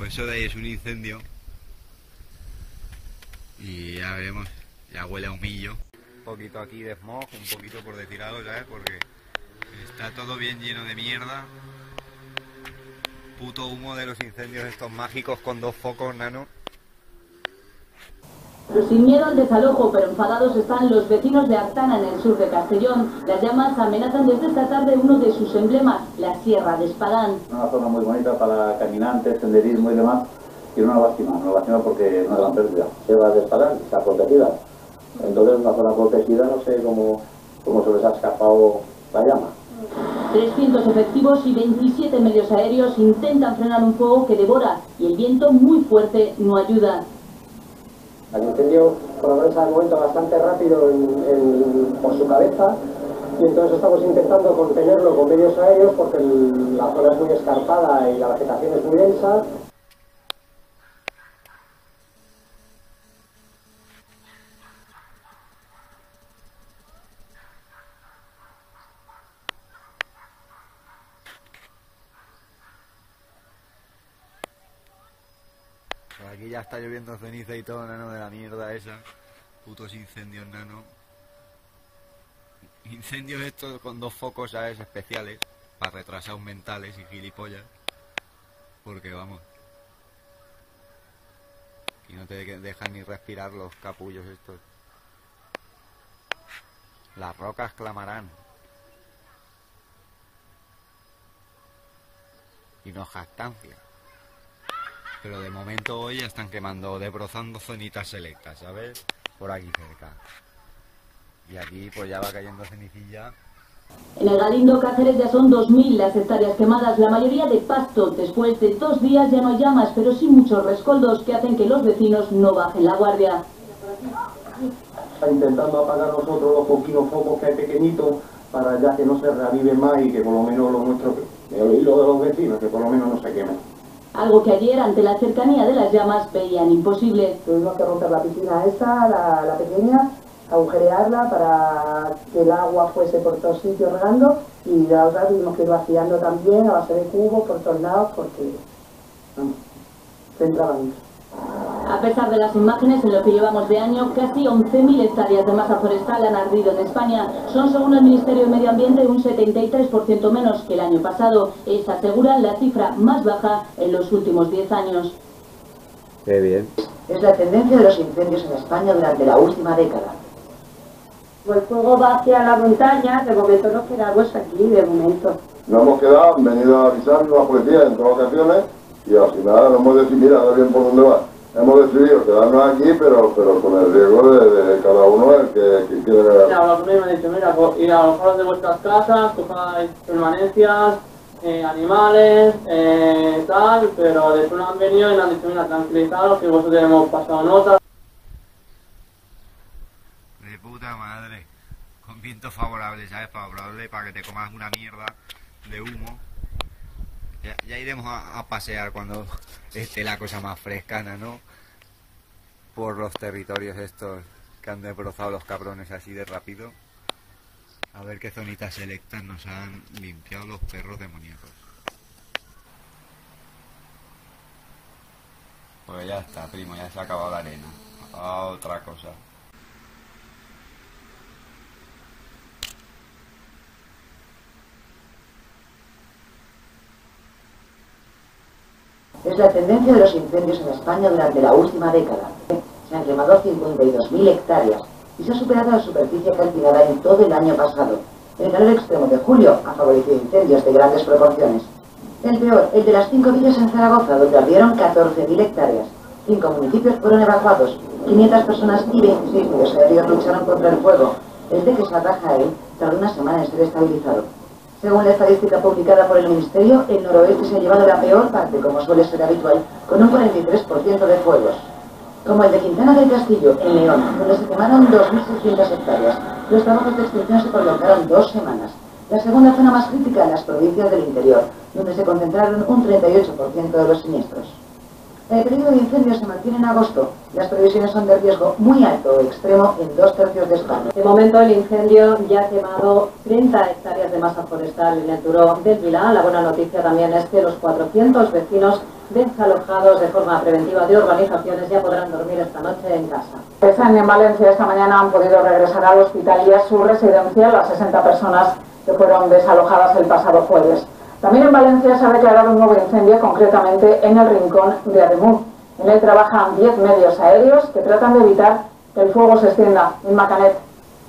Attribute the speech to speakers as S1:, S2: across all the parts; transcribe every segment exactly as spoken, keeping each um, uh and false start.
S1: Pues eso de ahí es un incendio. Y ya veremos, ya huele a humillo. Un poquito aquí de smog, un poquito por decir algo, ¿sabes? Porque está todo bien lleno de mierda. Puto humo de los incendios estos mágicos con dos focos, nano.
S2: Sin miedo al desalojo, pero enfadados están los vecinos de Artana, en el sur de Castellón. Las llamas amenazan desde esta tarde uno de sus emblemas, la Sierra de Espadán.
S3: Una zona muy bonita para caminantes, senderismo y demás. Y una lástima, una lástima porque es una gran pérdida. Sierra de Espadán está protegida. Entonces, una zona protegida, no sé cómo, cómo se les ha escapado la llama.
S2: trescientos efectivos y veintisiete medios aéreos intentan frenar un fuego que devora y el viento muy fuerte no ayuda.
S4: El incendio, por lo menos al momento, bastante rápido en, en, por su cabeza, y entonces estamos intentando contenerlo con medios aéreos porque el, la zona es muy escarpada y la vegetación es muy densa.
S1: Por aquí ya está lloviendo ceniza y todo, nano, de la mierda esa. Putos incendios, nano. Incendios estos con dos focos, ¿sabes? Especiales. Para retrasados mentales y gilipollas. Porque vamos. Y no te dejan ni respirar los capullos estos. Las rocas clamarán. Y no jactancia. Pero de momento hoy ya están quemando, debrozando zonitas selectas, ¿sabes? Por aquí cerca. Y aquí pues ya va cayendo cenicilla.
S2: En el Galindo Cáceres ya son dos mil las hectáreas quemadas, la mayoría de pasto. Después de dos días ya no hay llamas, pero sí muchos rescoldos que hacen que los vecinos no bajen la guardia.
S4: Está intentando apagar nosotros los poquitos focos que hay pequeñitos para ya que no se reavive más y que por lo menos lo nuestro, y lo de los vecinos, que por lo menos no se quemen.
S2: Algo que ayer, ante la cercanía de las llamas, veían imposible.
S5: Tuvimos que romper la piscina esa, la, la pequeña, agujerearla para que el agua fuese por todos sitios regando, y la otra tuvimos que ir vaciando también a base de cubos por todos lados porque vamos, se entraban.
S2: A pesar de las imágenes, en lo que llevamos de año, casi once mil hectáreas de masa forestal han ardido en España. Son, según el Ministerio de Medio Ambiente, un setenta y tres por ciento menos que el año pasado. Es, aseguran, la cifra más baja en los últimos diez años.
S1: Qué bien.
S6: Es la tendencia de los incendios en España durante la última década.
S5: El fuego va hacia la montaña, de momento nos quedamos aquí, de momento.
S7: Nos hemos quedado, han venido a avisarnos la policía en todas ocasiones y al final nos hemos decidido, mira, ahora bien por dónde va. Hemos decidido quedarnos aquí, pero pero con el riesgo de, de cada uno el que, que quiere ver.
S8: Mira, los me han dicho, mira, ir a los foros de vuestras casas, cojáis permanencias, eh, animales, eh, tal, pero después nos han venido y nos han dicho, mira, tranquilizados, que vosotros hemos pasado notas.
S1: De puta madre. Con viento favorable, ¿sabes? Favorable para que te comas una mierda de humo. Ya, ya iremos a, a pasear cuando esté la cosa más frescana, ¿no? Por los territorios estos que han debrozado los cabrones así de rápido. A ver qué zonitas selectas nos han limpiado los perros demoníacos. Pues ya está, primo, ya se ha acabado la arena. A otra cosa.
S6: Es la tendencia de los incendios en España durante la última década. Se han quemado cincuenta y dos mil hectáreas y se ha superado la superficie calcinada en todo el año pasado. El calor extremo de julio ha favorecido incendios de grandes proporciones. El peor, el de las cinco villas en Zaragoza, donde ardieron catorce mil hectáreas. Cinco municipios fueron evacuados, quinientas personas y veintiséis medios aéreos lucharon contra el fuego. El de Quesada, Jaén, tardó una semana en ser estabilizado. Según la estadística publicada por el Ministerio, el noroeste se ha llevado la peor parte, como suele ser habitual, con un cuarenta y tres por ciento de fuegos. Como el de Quintana del Castillo, en León, donde se quemaron dos mil seiscientas hectáreas. Los trabajos de extinción se prolongaron dos semanas. La segunda zona más crítica en las provincias del interior, donde se concentraron un treinta y ocho por ciento de los siniestros. El peligro de incendio se mantiene en agosto. Las previsiones son de riesgo muy alto o extremo en dos tercios de España.
S2: De momento el incendio ya ha quemado treinta hectáreas de masa forestal en el Turó del Vilá. La buena noticia también es que los cuatrocientos vecinos desalojados de forma preventiva de urbanizaciones ya podrán dormir esta noche en casa.
S5: En Valencia esta mañana han podido regresar al hospital y a su residencia las sesenta personas que fueron desalojadas el pasado jueves. También en Valencia se ha declarado un nuevo incendio, concretamente en el rincón de Ademuz. En él trabajan diez medios aéreos que tratan de evitar que el fuego se extienda. En Macanet.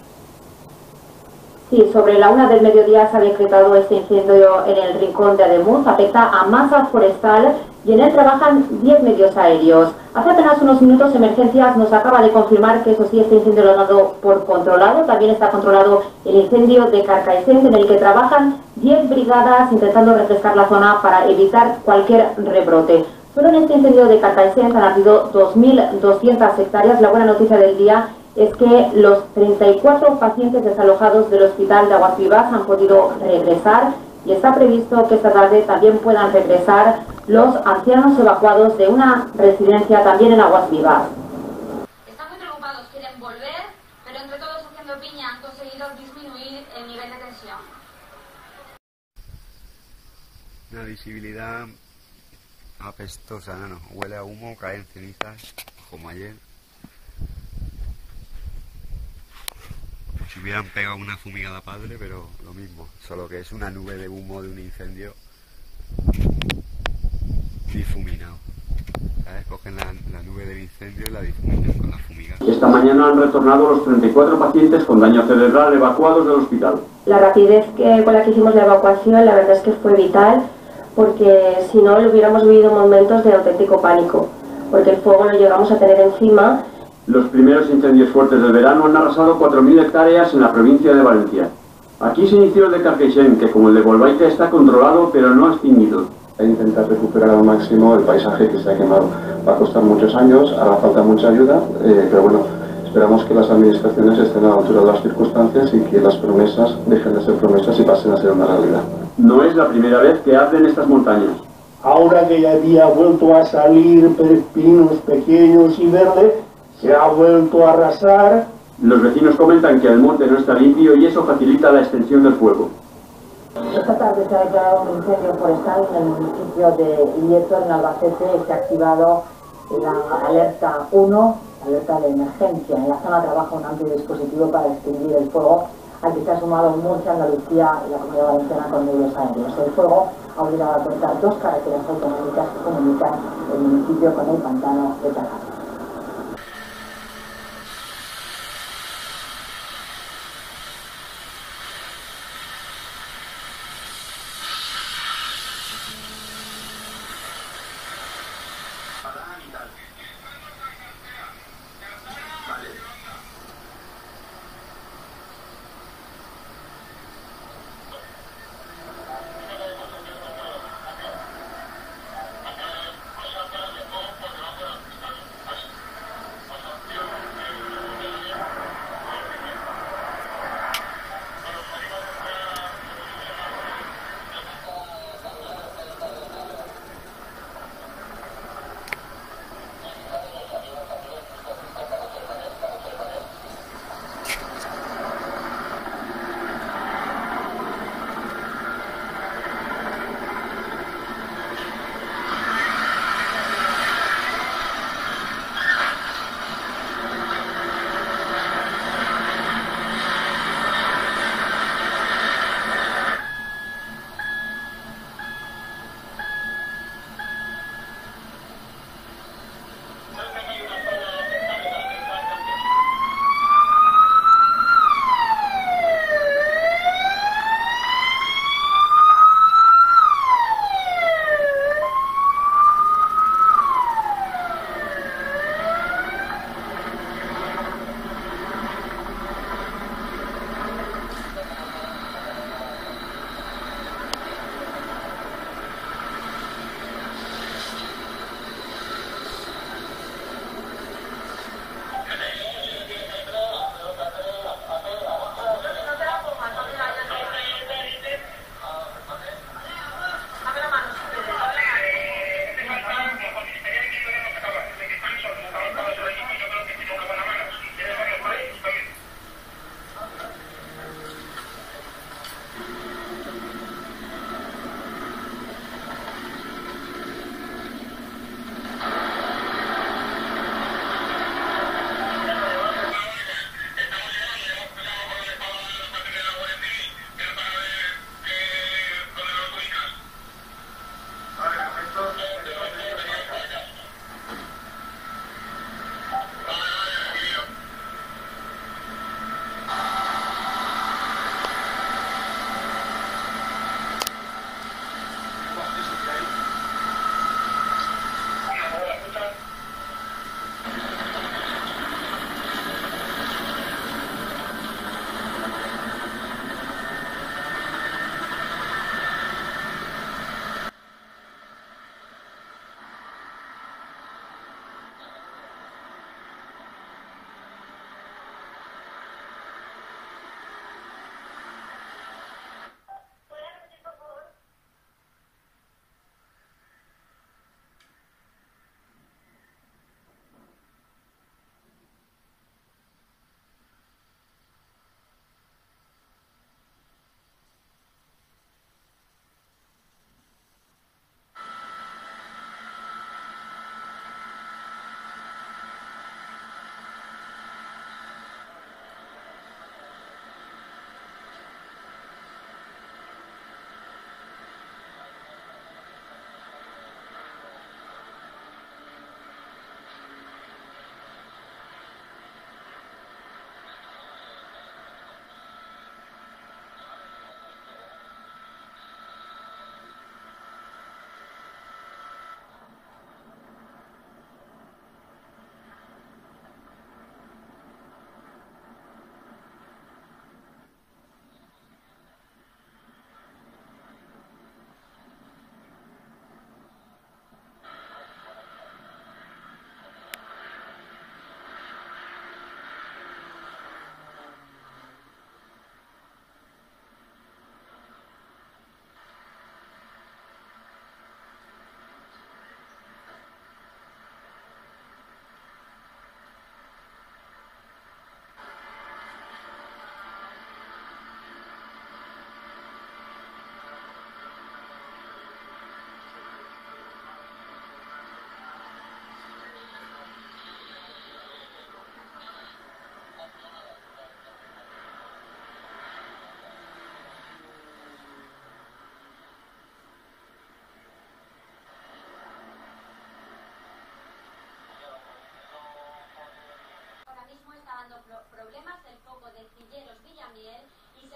S9: Sí, sobre la una del mediodía se ha decretado este incendio en el rincón de Ademuz. Afecta a masa forestal y en él trabajan diez medios aéreos. Hace apenas unos minutos Emergencias nos acaba de confirmar que eso sí, este incendio lo ha dado por controlado. También está controlado el incendio de Carcaixent, en el que trabajan diez brigadas intentando refrescar la zona para evitar cualquier rebrote. Solo en este incendio de Carcaixent han ardido dos mil doscientas hectáreas. La buena noticia del día es que los treinta y cuatro pacientes desalojados del hospital de Aguas Vivas han podido regresar y está previsto que esta tarde también puedan regresar los ancianos evacuados de una residencia también en Aguas Vivas.
S10: Están muy preocupados, quieren volver, pero entre todos haciendo piña han conseguido disminuir el nivel de tensión.
S1: Una visibilidad apestosa, no, no, huele a humo, caen cenizas, como ayer. Si hubieran pegado una fumigada padre, pero lo mismo, solo que es una nube de humo de un incendio difuminado. ¿Sabes? Cogen la, la nube del incendio y la difuminan con la fumigada.
S11: Esta mañana han retornado los treinta y cuatro pacientes con daño cerebral evacuados del hospital.
S9: La rapidez que, con la que hicimos la evacuación, la verdad es que fue vital, porque si no, lo hubiéramos vivido momentos de auténtico pánico, porque el fuego lo llegamos a tener encima.
S11: Los primeros incendios fuertes del verano han arrasado cuatro mil hectáreas en la provincia de Valencia. Aquí se inició el de Carcaixent, que como el de Bolbaica está controlado pero no extinguido.
S12: E intentar recuperar al máximo el paisaje que se ha quemado. Va a costar muchos años, hará falta mucha ayuda, eh, pero bueno, esperamos que las administraciones estén a la altura de las circunstancias y que las promesas dejen de ser promesas y pasen a ser una realidad.
S11: No es la primera vez que arden estas montañas.
S13: Ahora que ya había vuelto a salir pinos pequeños y verdes, se ha vuelto a arrasar.
S11: Los vecinos comentan que el monte no está limpio y eso facilita la extensión del fuego.
S2: Esta tarde se ha declarado un incendio forestal en el municipio de Illescas, en Albacete. Se ha activado la alerta uno, alerta de emergencia. En la zona trabaja un amplio dispositivo para extinguir el fuego, al que se ha sumado Murcia, Andalucía y la Comunidad Valenciana con medios aéreos. El fuego ha obligado a cortar dos carreteras autonómicas que comunican el municipio con el pantano de Tarragona.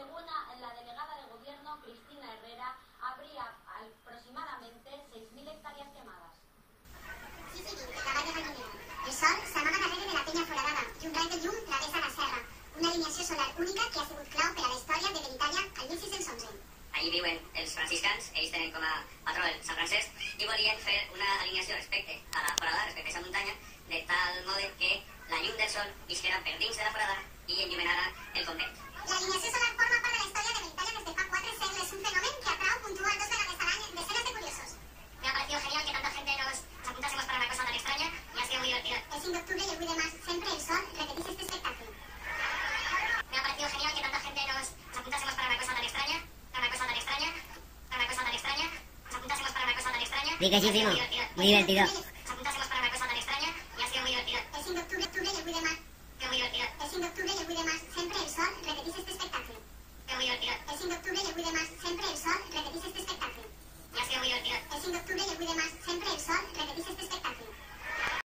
S10: Según la delegada de gobierno, Cristina Herrera, habría aproximadamente seis mil hectáreas quemadas.
S14: Sí, sí, que acaba de reunir. El sol s'amaga darrere de la penya foradada i un raig de llum travessa la serra. Una alineació solar única que ha sigut clau per a la història de Benitàlia al mil sis-cents onze.
S15: Allí viuen els franciscans, ells tenen com a patró el Sant Francesc, i volien fer una alineació respecte a la forada, respecte a aquesta muntanya, de tal mode que la llum del sol visquera per dins de la forada i enllumenara el convent.
S14: L'alineació solar forma part de la història de Benitàlia des de fa quatre segles, un fenomen que atrau puntual dos vegades a l'any decenas de curiosos.
S15: Me ha parecido genial que tanta gente nos apuntásemos para una cosa tan extraña y ha sido muy divertido.
S14: El cinc d'octubre i el vuit de març, sempre el sol repetís este espectacle.
S15: Me ha parecido genial que tanta gente nos apuntásemos para una cosa tan extraña, para una cosa tan extraña, para una cosa tan extraña, nos apuntásemos para una cosa tan extraña.
S16: Di que sí, Simo. Muy divertido.